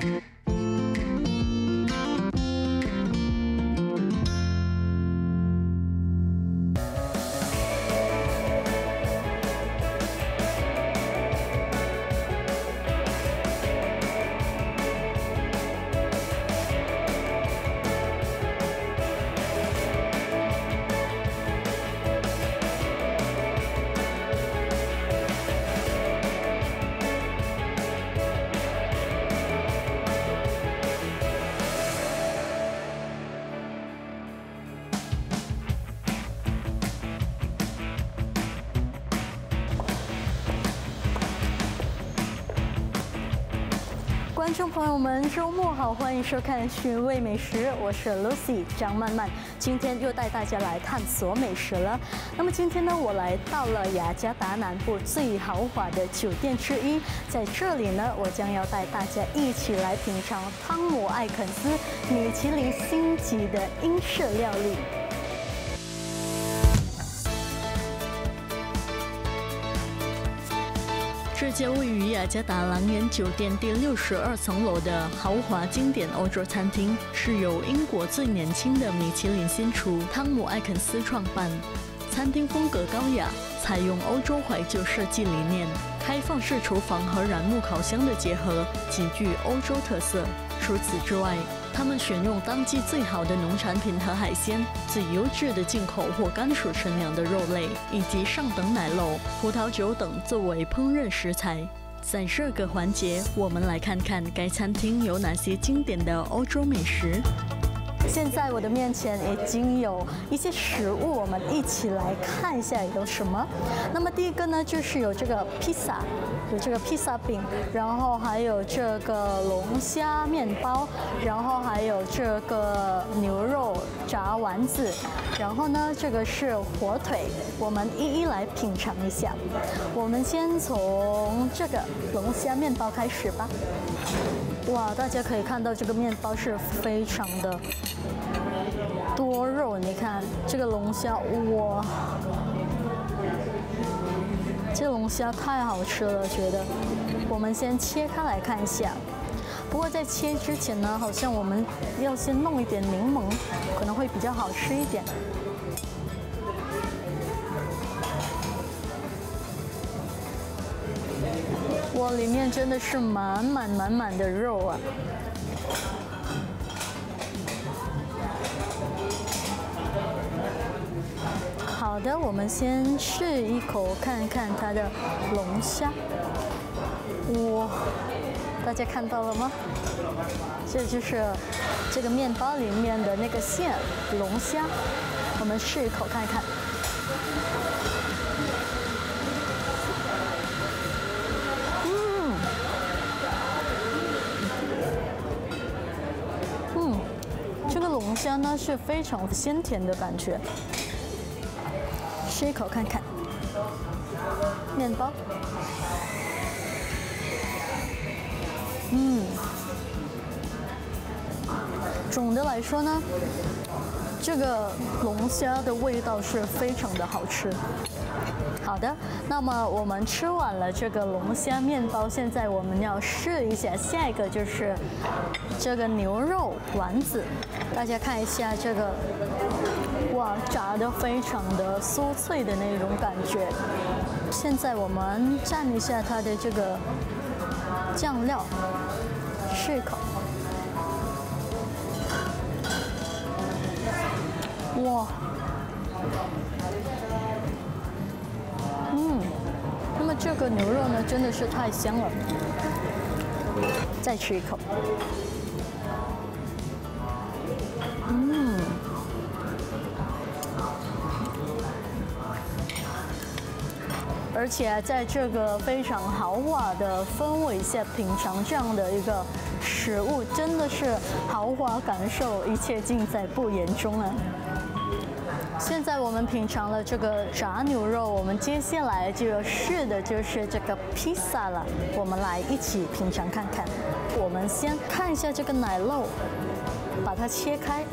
观众朋友们，周末好，欢迎收看《寻味美食》，我是 Lucy 张曼曼，今天又带大家来探索美食了。那么今天呢，我来到了雅加达南部最豪华的酒店之一，在这里呢，我将要带大家一起来品尝汤姆艾肯斯米其林星级的英式料理。 这家位于雅加达蓝岩酒店第62层楼的豪华经典欧洲餐厅，是由英国最年轻的米其林新厨汤姆·艾肯斯创办。餐厅风格高雅，采用欧洲怀旧设计理念，开放式厨房和燃木烤箱的结合，极具欧洲特色。除此之外， 他们选用当季最好的农产品和海鲜，最优质的进口或甘薯陈酿的肉类，以及上等奶酪、葡萄酒等作为烹饪食材。在这个环节，我们来看看该餐厅有哪些经典的欧洲美食。 现在我的面前已经有一些食物，我们一起来看一下有什么。那么第一个呢，就是有这个披萨，有这个披萨饼，然后还有这个龙虾面包，然后还有这个牛肉炸丸子，然后呢，这个是火腿，我们一一来品尝一下。我们先从这个龙虾面包开始吧。 哇，大家可以看到这个面包是非常的多肉，你看这个龙虾，哇，这龙虾太好吃了，觉得。我们先切开来看一下。不过在切之前呢，好像我们要先弄一点柠檬，可能会比较好吃一点。 哇，里面真的是满满的肉啊！好的，我们先试一口看看它的龙虾。哇，大家看到了吗？这就是这个面包里面的那个馅，龙虾。我们试一口看看。 这个龙虾呢是非常鲜甜的感觉，吃一口看看。面包，总的来说呢，这个龙虾的味道是非常的好吃。 好的，那么我们吃完了这个龙虾面包，现在我们要试一下下一个，就是这个牛肉丸子。大家看一下这个，哇，炸得非常的酥脆的那种感觉。现在我们蘸一下它的这个酱料，试一口。哇！ 那么这个牛肉呢，真的是太香了。再吃一口。而且在这个非常豪华的氛围下品尝这样的一个食物，真的是豪华感受，一切尽在不言中啊！ 现在我们品尝了这个炸牛肉，我们接下来就要试的就是这个披萨了。我们来一起品尝看看。我们先看一下这个奶酪，把它切开。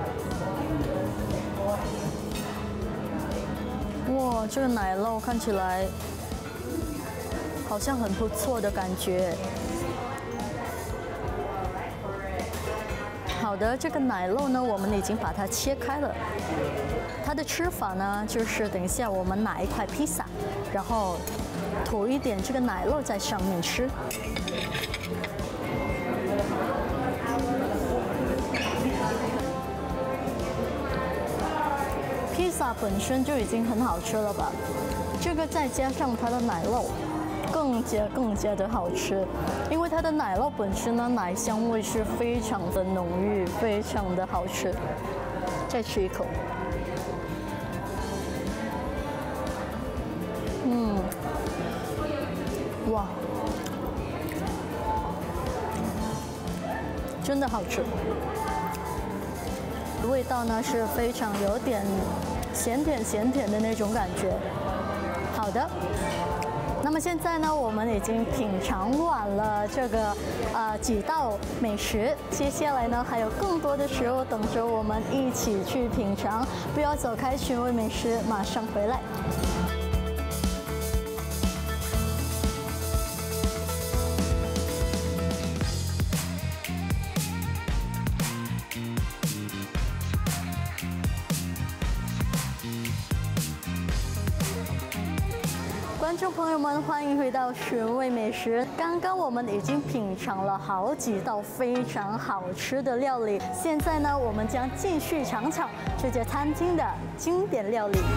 哇，这个奶酪看起来好像很不错的感觉。 的，这个奶酪呢，我们已经把它切开了。它的吃法呢，就是等一下我们拿一块披萨，然后涂一点这个奶酪在上面吃。披萨本身就已经很好吃了吧？这个再加上它的奶酪，更加的好吃。因为它的奶酪本身呢，奶香味是非常的浓郁，非常的好吃。再吃一口。哇，真的好吃。味道呢是非常有点咸甜的那种感觉。好的，那么现在呢，我们已经品尝完了这个几道美食，接下来呢还有更多的食物等着我们一起去品尝。不要走开，寻味美食马上回来。观众朋友们，欢迎回到寻味美食。刚刚我们已经品尝了好几道非常好吃的料理，现在呢，我们将继续尝尝这家餐厅的经典料理。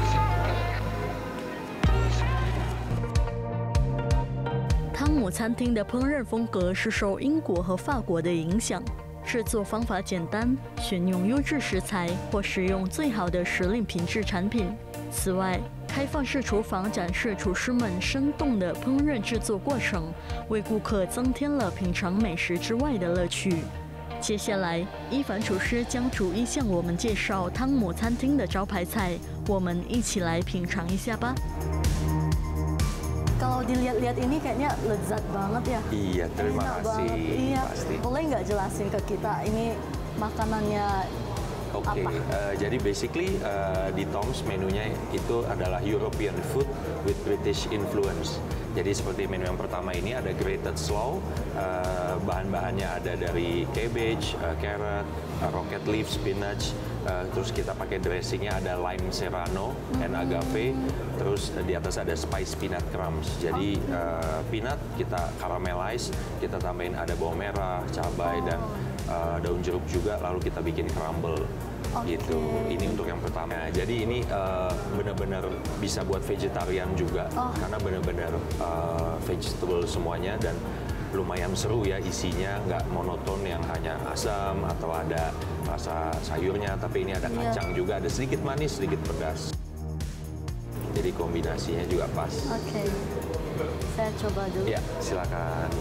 汤姆餐厅的烹饪风格是受英国和法国的影响，制作方法简单，选用优质食材或使用最好的时令品质产品。此外，开放式厨房展示厨师们生动的烹饪制作过程，为顾客增添了品尝美食之外的乐趣。接下来，伊凡厨师将逐一向我们介绍汤姆餐厅的招牌菜，我们一起来品尝一下吧。Kalau dilihat-lihat ini kayaknya lezat banget ya. Iya, terima kasih. Iya, pasti. Boleh nggak jelasin ke kita ini makanannya? Oke, jadi basically di Tom's menunya itu adalah European food with British influence. Jadi seperti menu yang pertama ini ada grated slaw, bahan-bahannya ada dari cabbage, carrot, rocket leaf, spinach, terus kita pakai dressingnya ada lime serrano and agave, terus di atas ada spice peanut crumbs. Jadi peanut kita caramelize, kita tambahin ada bawang merah, cabai dan daun jeruk juga, lalu kita bikin crumble. Gitu. Ini untuk yang pertama. Jadi ini benar-benar bisa buat vegetarian juga, karena benar-benar vegetable semuanya dan lumayan seru ya isinya, nggak monoton yang hanya asam atau ada rasa sayurnya, tapi ini ada kacang juga, ada sedikit manis, sedikit pedas. Jadi kombinasinya juga pas. Oke, saya coba dulu. Ya, silakan.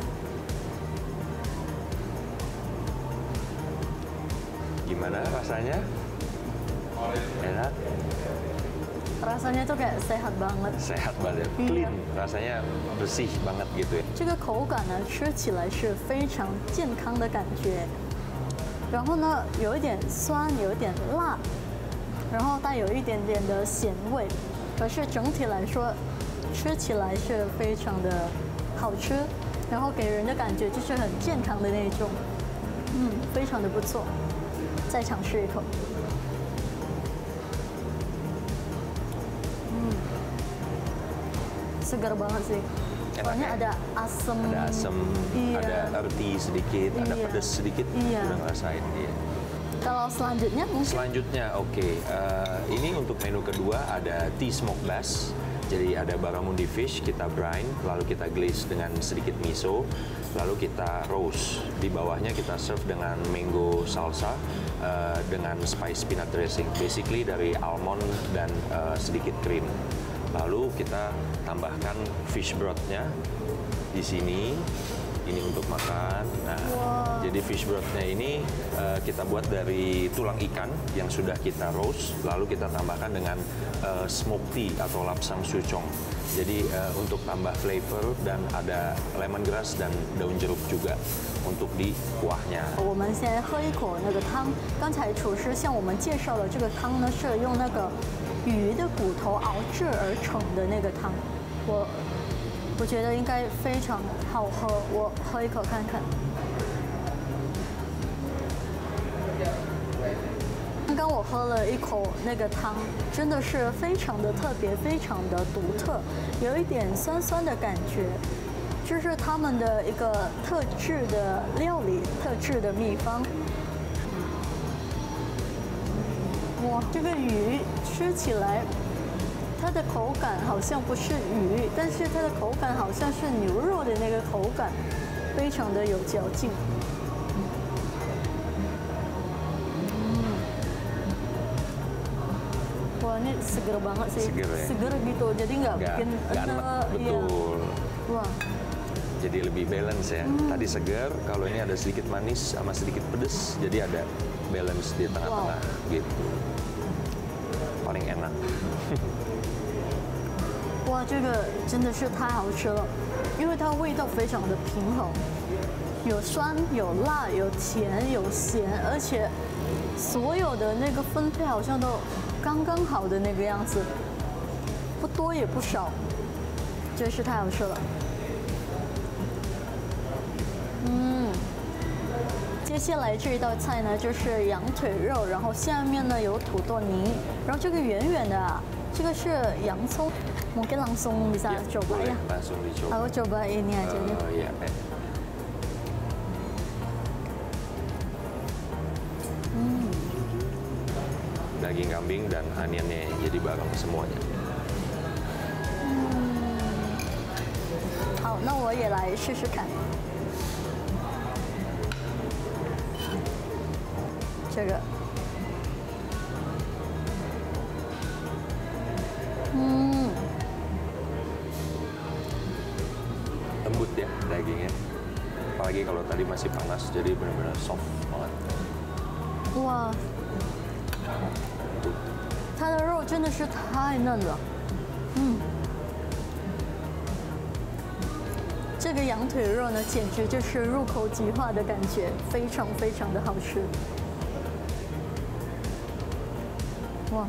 Gimana rasanya? Enak? Rasanya tuh kayak sehat banget. Sehat banget, clean, rasanya bersih banget gitu ya. 这个口感呢，吃起来是非常健康的感觉。然后呢，有一点酸，有一点辣，然后带有一点点的咸味。可是整体来说，吃起来是非常的好吃，然后给人的感觉就是很健康的那种。非常的不错。再尝试一口。Segar banget sih. Soalnya ada asam. Ada asam, ada earthy sedikit, ada pedas sedikit. Udah ngerasain dia. Kalau selanjutnya mungkin? Selanjutnya, oke. Ini untuk menu kedua ada tea smoked bass. Jadi ada barramundi fish, kita brine, lalu kita glaze dengan sedikit miso, lalu kita roast. Di bawahnya kita serve dengan mango salsa dengan spice peanut dressing. Basically dari almond dan sedikit krim. Lalu kita tambahkan fish broth-nya di sini. Ini untuk makan. Nah, jadi fish broth-nya ini kita buat dari tulang ikan yang sudah kita roast, lalu kita tambahkan dengan smoked tea atau lapsang sucong. Jadi untuk tambah flavor dan ada lemongrass dan daun jeruk juga untuk di kuahnya. 我们先喝一口那个汤。刚才厨师向我们介绍了这个汤呢，是用那个鱼的骨头熬制而成的那个汤。我觉得应该非常好喝，我喝一口看看。 刚我喝了一口那个汤，真的是非常的特别，非常的独特，有一点酸酸的感觉，这是他们的一个特制的料理，特制的秘方。哇，这个鱼吃起来，它的口感好像不是鱼，但是它的口感好像是牛肉的那个口感，非常的有嚼劲。Wah, ini seger banget sih. Seger ya? Seger gitu, jadi nggak bikin enak. Betul. Iya. Wah. Jadi lebih balance ya. Tadi segar, kalau ini ada sedikit manis sama sedikit pedes, jadi ada balance di tengah-tengah gitu. Paling enak. 哇，这个真的是太好吃了，因为它味道非常的平衡，有酸有辣有甜有咸，而且所有的那个分配好像都刚刚好的那个样子，不多也不少，真是太好吃了。接下来这一道菜呢，就是羊腿肉，然后下面呢有土豆泥，然后这个圆圆的啊，这个是洋葱。Mungkin langsung bisa coba ya. Langsung dicoba. Aku coba ini aja deh. Iya. Daging kambing dan anionnya jadi bareng semuanya. 好，那我也来试试看。这个， lembut ya dagingnya. Apalagi kalau tadi masih panas, jadi benar-benar soft banget. 哇，它的肉真的是太嫩了。这个羊腿肉呢，简直就是入口即化的感觉，非常非常的好吃。哇！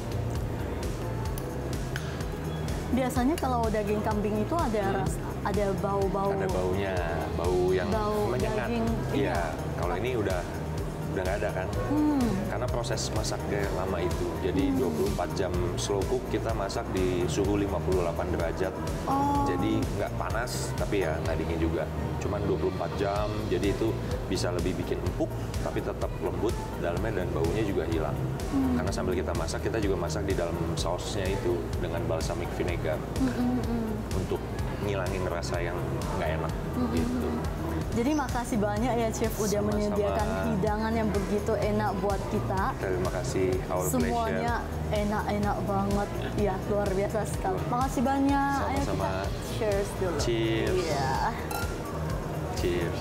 Biasanya kalau daging kambing itu ada bau-bau. Ada baunya, bau yang menyengat. Daging, iya. Kalau ini udah nggak ada kan? Karena proses masaknya lama itu. Jadi 24 jam slow cook, kita masak di suhu 58 derajat. Jadi nggak panas, tapi ya nggak dingin juga. Cuman 24 jam, jadi itu bisa lebih bikin empuk, tapi tetap lembut dalamnya dan baunya juga hilang. Karena sambil kita masak, kita juga masak di dalam sausnya itu dengan balsamic vinegar untuk ngilangin rasa yang nggak enak. Gitu. Jadi makasih banyak ya Chef udah menyediakan hidangan yang begitu enak buat kita. Terima kasih, our semuanya enak-enak banget, ya luar biasa sekali. Makasih banyak. Sama-sama. Ayo kita cheers dulu. Cheers. Iya. Cheers.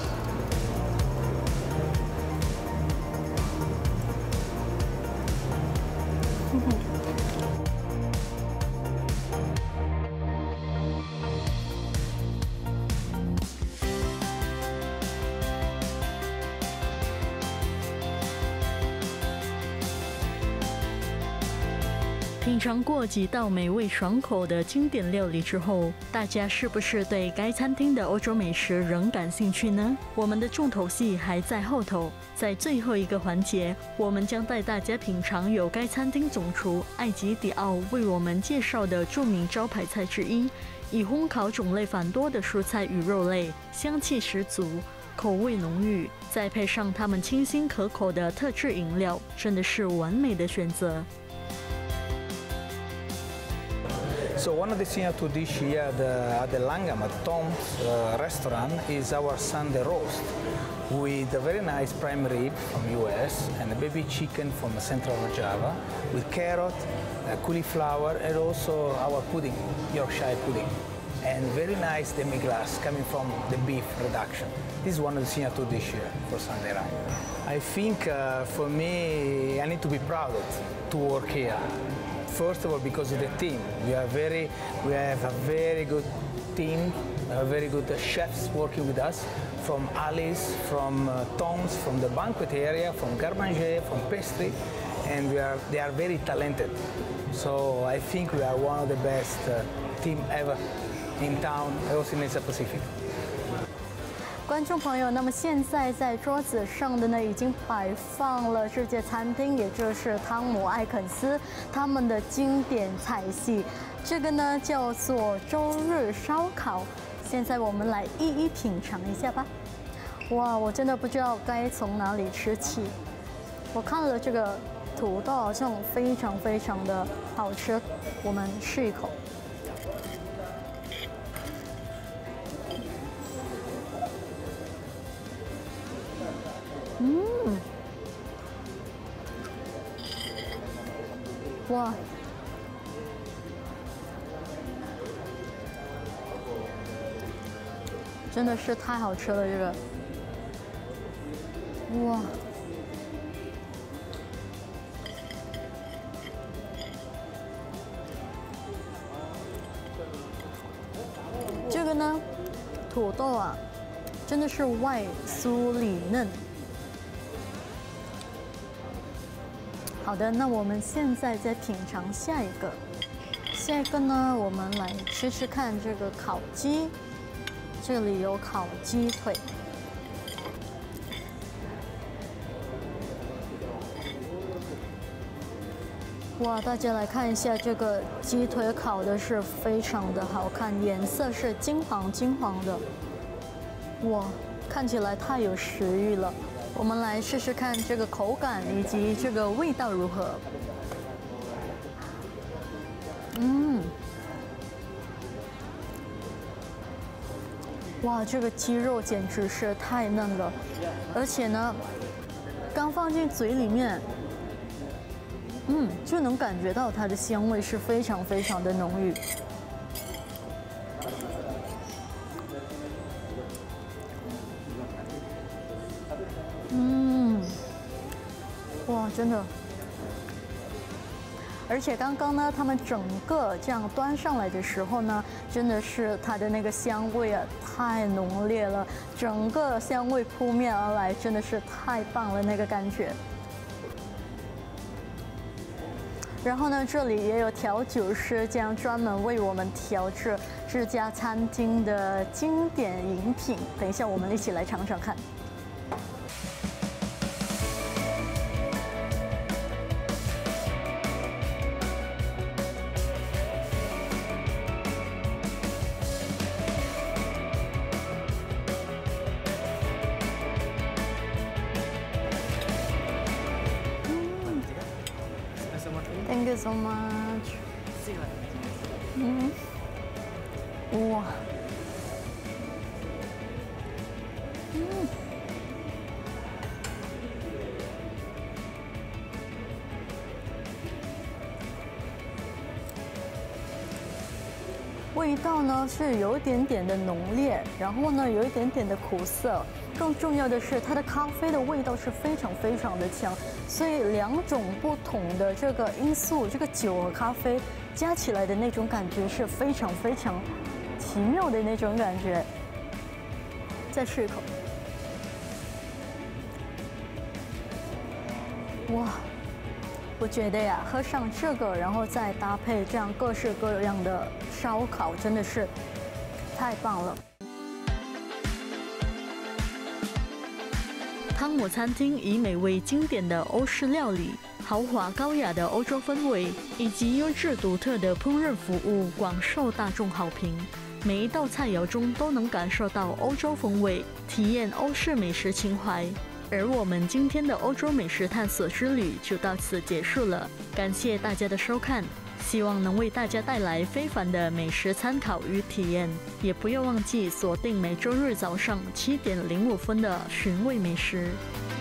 品尝过几道美味爽口的经典料理之后，大家是不是对该餐厅的欧洲美食仍感兴趣呢？我们的重头戏还在后头，在最后一个环节，我们将带大家品尝由该餐厅总厨艾吉迪奥为我们介绍的著名招牌菜之一，以烘烤种类繁多的蔬菜与肉类，香气十足，口味浓郁，再配上他们清新可口的特制饮料，真的是完美的选择。 So one of the signature dishes here at the Langham, at Tom's restaurant, is our Sunday roast with a very nice prime rib from US and a baby chicken from central Java with carrot, cauliflower, and also our pudding, Yorkshire pudding, and very nice demi-glace coming from the beef reduction. This is one of the signature dishes here for Sunday night. I think for me, I need to be proud to work here. First of all, because of the team. We have a very good team, very good chefs working with us, from Alice, from Tom's, from the banquet area, from garde manger, from pastry, and they are very talented. So I think we are one of the best team ever in town, also in Asia Pacific. 观众朋友，那么现在在桌子上的呢，已经摆放了这家餐厅，也就是汤姆艾肯斯他们的经典菜系。这个呢叫做周日烧烤。现在我们来一一品尝一下吧。哇，我真的不知道该从哪里吃起。我看了这个土豆，好像非常非常的好吃。我们试一口。哇，真的是太好吃了，这个，哇，这个呢，土豆啊，真的是外酥里嫩。好的，那我们现在再品尝下一个。下一个呢，我们来吃吃看这个烤鸡。这里有烤鸡腿。哇，大家来看一下，这个鸡腿烤的是非常的好看，颜色是金黄金黄的。哇，看起来太有食欲了。我们来试试看这个口感以及这个味道如何。哇，这个鸡肉简直是太嫩了，而且呢，刚放进嘴里面，就能感觉到它的香味是非常非常的浓郁。哇，真的！而且刚刚呢，他们整个这样端上来的时候呢，真的是它的那个香味啊，太浓烈了，整个香味扑面而来，真的是太棒了那个感觉。然后呢，这里也有调酒师这样专门为我们调制这家餐厅的经典饮品。等一下，我们一起来尝尝看。Thank you so much. 哇，味道呢是有一点点的浓烈，然后呢有一点点的苦涩，更重要的是它的咖啡的味道是非常非常的强，所以两种不同的这个因素，这个酒和咖啡加起来的那种感觉是非常非常奇妙的那种感觉。再试一口，哇！我觉得呀，喝上这个，然后再搭配这样各式各样的烧烤，真的是太棒了。 汤姆餐厅以美味经典的欧式料理、豪华高雅的欧洲氛围以及优质独特的烹饪服务广受大众好评。每一道菜肴中都能感受到欧洲风味，体验欧式美食情怀。而我们今天的欧洲美食探索之旅就到此结束了，感谢大家的收看，希望能为大家带来非凡的美食参考与体验，也不要忘记锁定每周日早上7点05分的寻味美食。